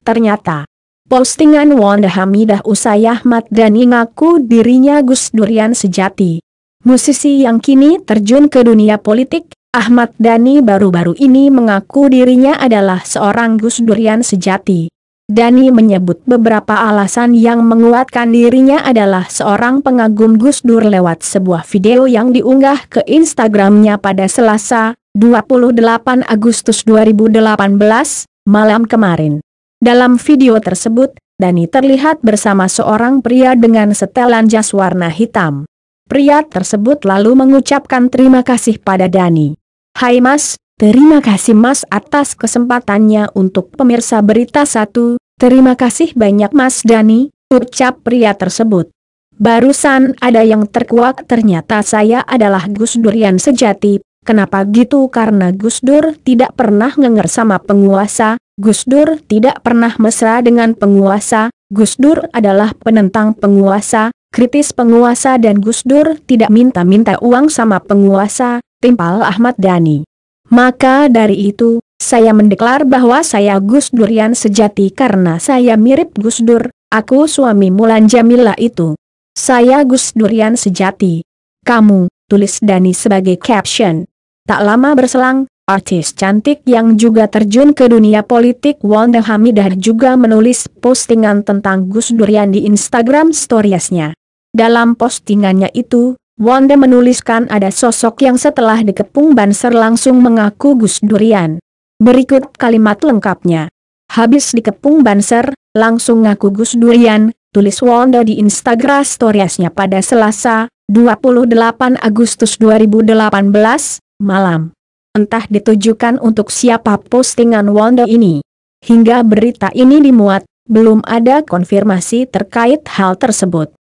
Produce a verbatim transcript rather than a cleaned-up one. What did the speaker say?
ternyata. Postingan Wanda Hamidah usai Ahmad Dhani ngaku dirinya Gus Durian sejati. Musisi yang kini terjun ke dunia politik, Ahmad Dhani baru-baru ini mengaku dirinya adalah seorang Gus Durian sejati. Dhani menyebut beberapa alasan yang menguatkan dirinya adalah seorang pengagum Gus Dur lewat sebuah video yang diunggah ke Instagramnya pada Selasa, dua puluh delapan Agustus dua ribu delapan belas, malam kemarin. Dalam video tersebut, Dhani terlihat bersama seorang pria dengan setelan jas warna hitam. Pria tersebut lalu mengucapkan terima kasih pada Dhani. "Hai Mas, terima kasih Mas atas kesempatannya untuk pemirsa Berita Satu, terima kasih banyak Mas Dhani," ucap pria tersebut. "Barusan ada yang terkuak ternyata saya adalah Gus Durian sejati, kenapa gitu? Karena Gus Dur tidak pernah ngenger sama penguasa, Gus Dur tidak pernah mesra dengan penguasa, Gus Dur adalah penentang penguasa, kritis penguasa dan Gus Dur tidak minta-minta uang sama penguasa," timpal Ahmad Dhani. "Maka dari itu, saya mendeklar bahwa saya Gus Durian sejati karena saya mirip Gus Dur, aku suami Mulan Jamila itu. Saya Gus Durian sejati. Kamu," tulis Dhani sebagai caption. Tak lama berselang, artis cantik yang juga terjun ke dunia politik Wanda Hamidah juga menulis postingan tentang Gus Durian di Instagram Stories-nya. Dalam postingannya itu, Wanda menuliskan ada sosok yang setelah dikepung banser langsung mengaku Gus Durian. Berikut kalimat lengkapnya. "Habis dikepung banser, langsung ngaku Gus Durian," tulis Wanda di Instagram Stories-nya pada Selasa, dua puluh delapan Agustus dua ribu delapan belas, malam. Entah ditujukan untuk siapa postingan Wanda ini. Hingga berita ini dimuat, belum ada konfirmasi terkait hal tersebut.